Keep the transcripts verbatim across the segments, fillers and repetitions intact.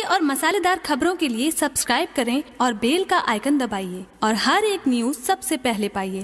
और मसालेदार खबरों के लिए सब्सक्राइब करें और बेल का आइकन दबाइए और हर एक न्यूज सबसे पहले पाइए।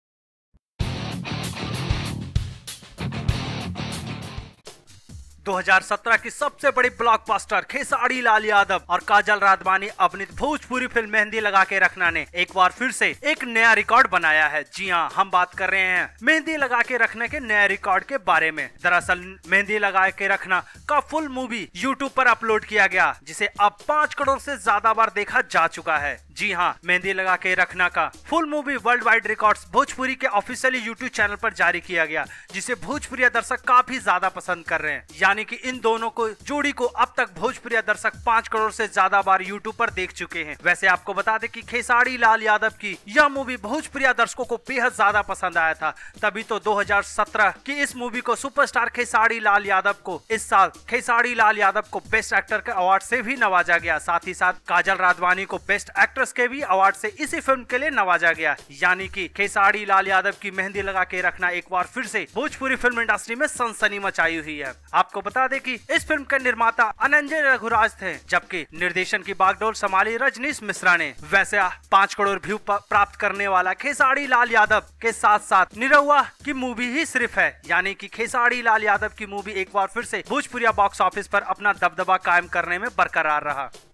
दो हज़ार सत्रह की सबसे बड़ी ब्लॉकबस्टर खेसारी लाल यादव और काजल राघवानी अभिनीत भोजपुरी फिल्म मेहंदी लगा के रखना ने एक बार फिर से एक नया रिकॉर्ड बनाया है। जी हां, हम बात कर रहे हैं मेहंदी लगा के रखने के नए रिकॉर्ड के बारे में। दरअसल मेहंदी लगा के रखना का फुल मूवी यूट्यूब पर अपलोड किया गया, जिसे अब पाँच करोड़ से ज्यादा बार देखा जा चुका है। जी हाँ, मेहंदी लगा के रखना का full movie world wide records Bhojpuri के ऑफिशियली यूट्यूब चैनल पर जारी किया गया, जिसे भोजपुरी दर्शक काफी ज्यादा पसंद कर रहे हैं। यानी कि इन दोनों को जोड़ी को अब तक भोजपुरी दर्शक पाँच करोड़ से ज्यादा बार यूट्यूब पर देख चुके हैं। वैसे आपको बता दें कि खेसारी लाल यादव की यह मूवी भोजपुरी दर्शकों को बेहद ज्यादा पसंद आया था, तभी तो दो हज़ार सत्रह की इस मूवी को सुपरस्टार खेसारी लाल यादव को इस साल खेसारी लाल यादव को बेस्ट एक्टर के अवार्ड से भी नवाजा गया। साथ ही साथ काजल राघवानी को बेस्ट एक्ट्रेस के भी अवार्ड से इसी फिल्म के लिए नवाजा गया। यानी कि खेसारी लाल यादव की मेहंदी लगा के रखना एक बार फिर से भोजपुरी फिल्म इंडस्ट्री में सनसनी मचाई हुई है। आपको बता दें कि इस फिल्म के निर्माता अनंजय रघुराज थे, जबकि निर्देशन की बागडोर संभाली रजनीश मिश्रा ने। वैसे पाँच करोड़ व्यू प्राप्त करने वाला खेसारी लाल यादव के साथ साथ निरहुआ की मूवी ही सिर्फ है। यानी कि खेसारी लाल यादव की मूवी एक बार फिर से भोजपुरी बॉक्स ऑफिस पर अपना दबदबा कायम करने में बरकरार रहा।